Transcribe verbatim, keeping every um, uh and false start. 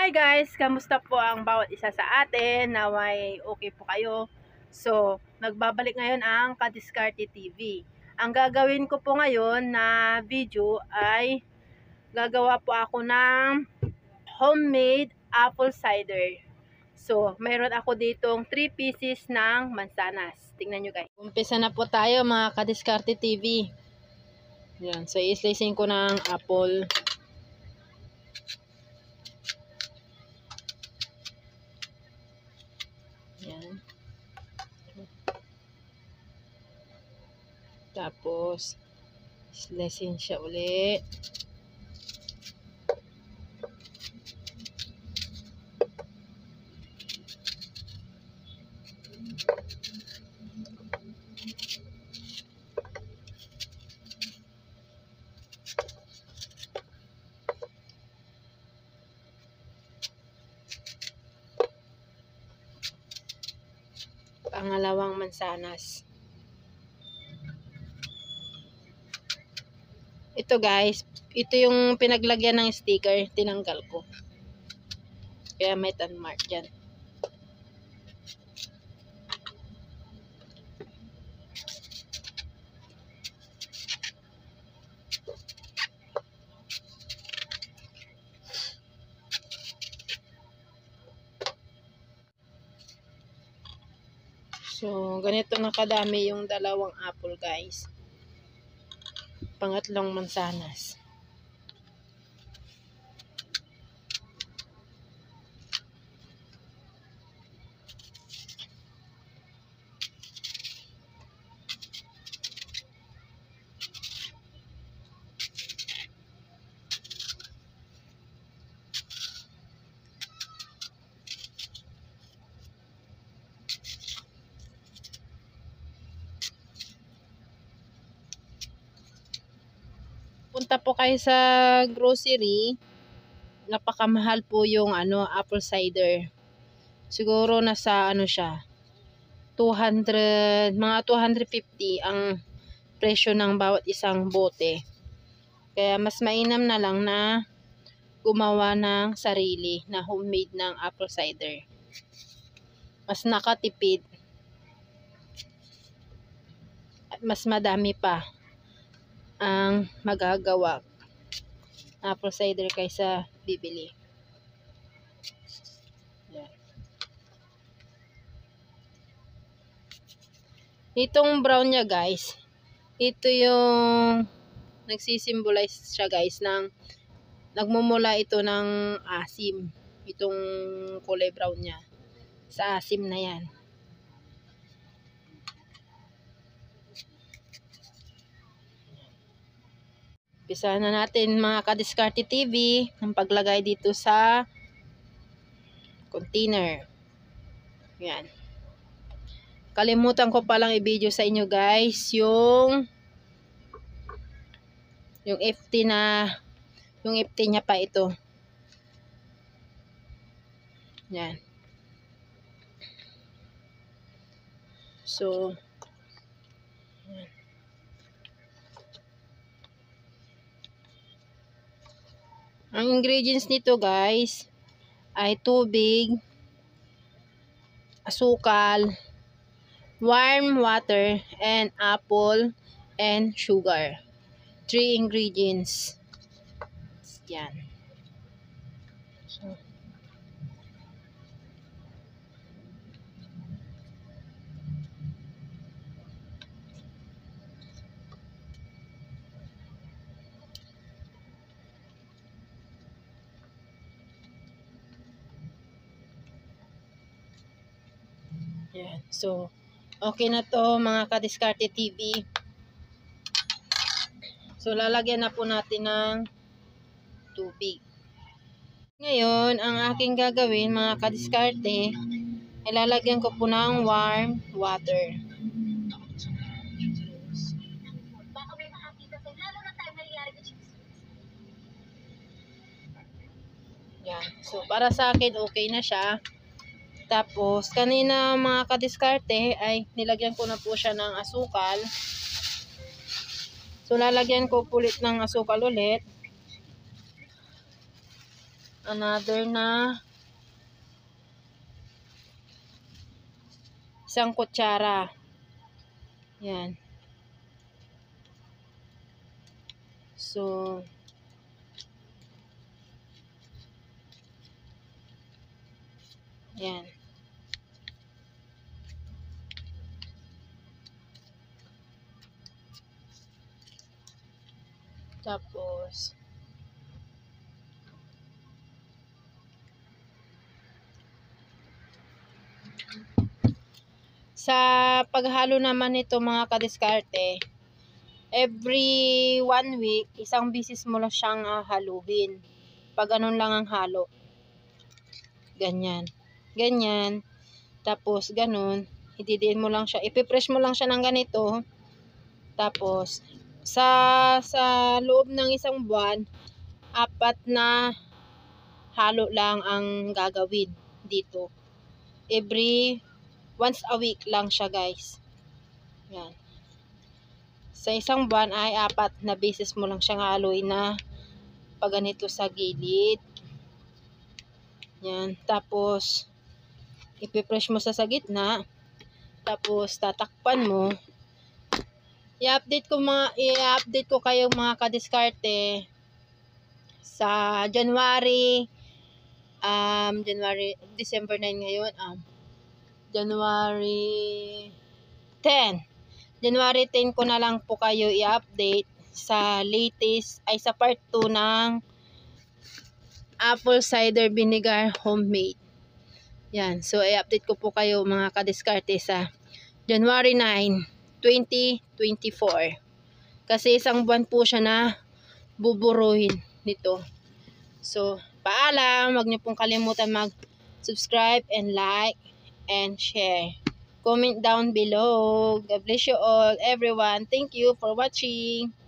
Hi guys! Kamusta po ang bawat isa sa atin? Naway okay po kayo. So, nagbabalik ngayon ang Kadiskarte T V. Ang gagawin ko po ngayon na video ay gagawa po ako ng homemade apple cider. So, mayroon ako ditong three pieces ng mansanas. Tingnan nyo guys. Umpisa na po tayo mga Kadiskarte T V. Yan. So, i-slicing ko ng apple. Yan. Tapos, slicing siya ulit. Pangalawang mansanas. Ito guys, ito yung pinaglagyan ng sticker, tinanggal ko. Kaya may tan mark dyan. So, ganito na kadami yung dalawang apple guys. Pangatlong mansanas. Punta po kayo sa grocery, napakamahal po yung ano apple cider. Siguro nasa ano siya, two hundred, mga two hundred fifty ang presyo ng bawat isang bote. Kaya mas mainam na lang na gumawa ng sarili na homemade ng apple cider. Mas nakatipid at mas madami pa ang magagawa apple cider kaysa bibili. Yan. Itong brown niya guys, ito yung nagsisimbolize siya guys ng nagmumula ito ng asim. Itong kulay brown niya sa asim na yan. Umpisa na natin mga Kadiskarte T V ang paglagay dito sa container. Yan. Kalimutan ko palang i-video sa inyo guys yung yung F T na yung F T niya pa ito. Yan. So yan. Ang ingredients nito guys ay tubig, asukal, warm water, and apple and sugar. Three ingredients. Yan. So, yan. So, okay na to mga Kadiskarte T V. So, lalagyan na po natin ng tubig. Ngayon, ang aking gagawin mga Kadiskarte, ilalagyan ko po ng warm water. Yan. So, para sa akin, okay na siya. Tapos, kanina mga Kadiskarte ay nilagyan ko na po siya ng asukal. So, lalagyan ko ulit ng asukal ulit. Another na isang kutsara. Yan. So, yan. Tapos, sa paghalo naman nito mga kadiskarte, every one week, isang bisis mo lang siyang uh, haluin. Pag ganun lang ang halo. Ganyan. Ganyan. Tapos, ganun. Hididiin mo lang siya. Ipipress mo lang siya ng ganito. Tapos, sa, sa loob ng isang buwan, apat na halo lang ang gagawin dito. Every, once a week lang siya guys. Yan. Sa isang buwan ay apat na beses mo lang siyang haluin na pag ganito sa gilid. Yan. Tapos, ipipress mo sa sa gitna. Tapos, tatakpan mo. I-update ko mga i-update ko kayo mga kadiskarte sa January um January December nine ngayon um January ten. January ten ko na lang po kayo i-update sa latest ay sa part two ng apple cider vinegar homemade. Yan, so i-update ko po kayo mga kadiskarte sa January nine, twenty twenty-four. Kasi isang buwan po siya na buburuhin nito. So, paalam. Huwag niyo pong kalimutan mag-subscribe and like and share. Comment down below. God bless you all, everyone. Thank you for watching.